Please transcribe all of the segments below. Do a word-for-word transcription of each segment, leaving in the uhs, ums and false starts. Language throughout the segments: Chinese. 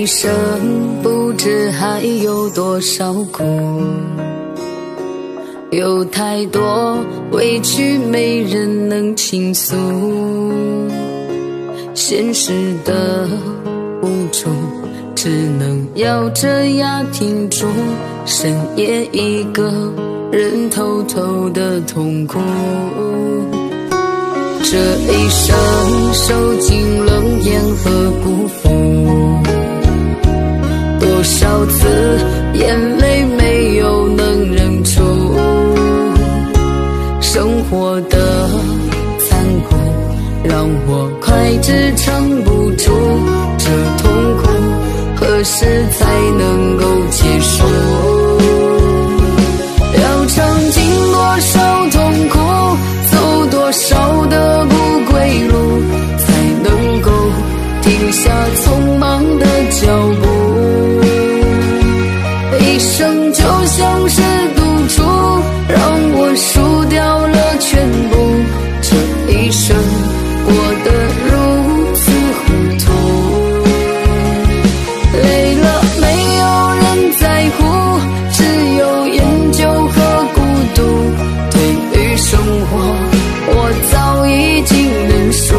生不知还有多少苦，有太多委屈没人能倾诉，现实的无助只能咬着牙挺住，深夜一个人偷偷的痛苦。这一生受尽冷眼和辜负，多少次眼泪没有能忍住，生活的残酷让我快支撑不住，这痛苦何时才能够结束？要尝尽多少痛苦，走多少的不归路，才能够停下匆忙的脚步。一生就像是赌注，让我输掉了全部，这一生过得如此糊涂。累了没有人在乎，只有研究和孤独，对于生活我早已经认输。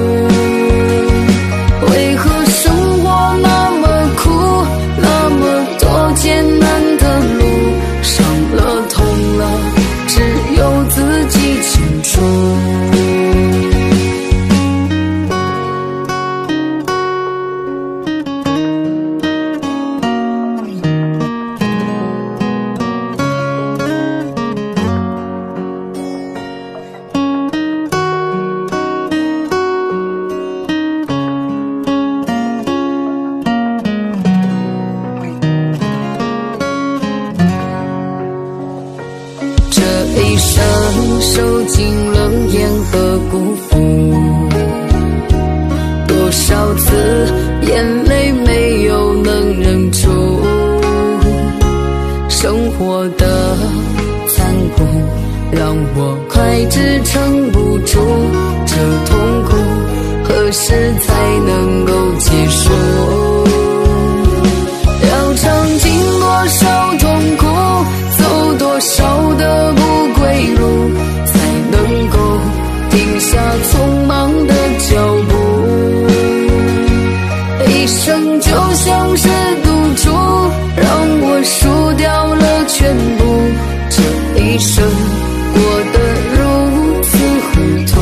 为何生活那么苦，那么多艰难的路，伤了痛了只有自己清楚。一生受尽冷眼和辜负，多少次眼泪没有能忍住，生活的残酷让我快支撑不住，这痛苦何时才能够结束？要尝尽多少痛苦，走多少的不归路，才能够停下匆忙的脚步。一生就像是赌注，让我输掉了全部，这一生过得如此糊涂。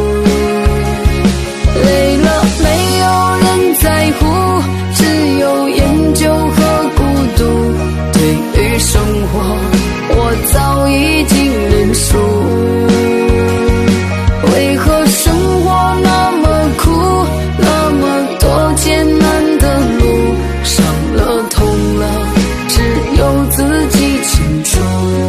累了没有人在乎，只有研究和孤独，对于生活我早已经认输。为何生活那么苦，那么多艰难的路，伤了痛了只有自己清楚。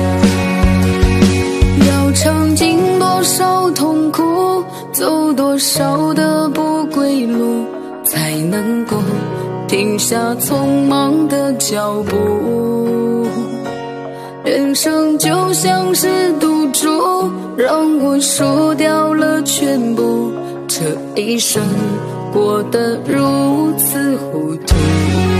要尝尽多少痛苦，走多少的不归路，才能够停下匆忙的脚步。人生就像是赌注，让我输掉了全部，这一生过得如此糊涂。